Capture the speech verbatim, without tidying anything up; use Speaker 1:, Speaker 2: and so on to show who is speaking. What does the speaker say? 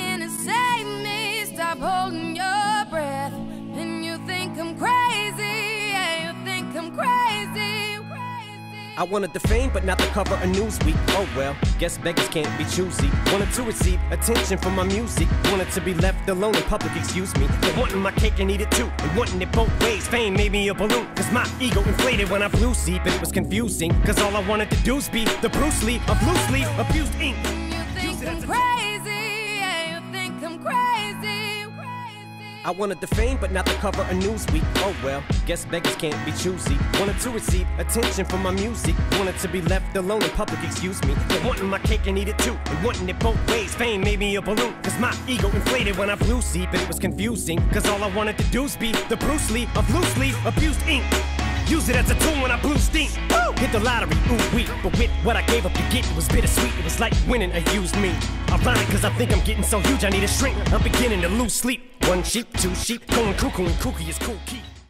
Speaker 1: in to save me. Stop holding your breath. And you think I'm crazy, yeah, you think I'm crazy, crazy.
Speaker 2: I wanted the fame, but not the cover of Newsweek. Oh well, guess beggars can't be choosy. Wanted to receive attention from my music. Wanted to be left alone in public, excuse me. But wanting my cake and eat it too. And wanting it both ways. Fame made me a balloon. Cause my ego inflated when I flew see. But it was confusing. Cause all I wanted to do was be the Bruce Lee of loosely abused ink.
Speaker 1: You think I'm crazy, yeah, you think I'm crazy, crazy.
Speaker 2: I wanted the fame, but not the cover of Newsweek. Oh well, guess beggars can't be choosy. Wanted to receive attention from my music. Wanted to be left alone in public, excuse me. But wanting my cake and eat it too. And wanting it both ways. Fame made me a balloon. Cause my ego inflated when I flew see. But it was confusing. Cause all I wanted to do was be the Bruce Lee of loosely abused ink. Use it as a tool when I blew steam. Woo! Hit the lottery, ooh wee. But with what I gave up to get, it was bittersweet. It was like winning a used me. Ironic, cause I think I'm getting so huge I need a shrink. I'm beginning to lose sleep. One sheep, two sheep, going cuckoo and kooky is cool key.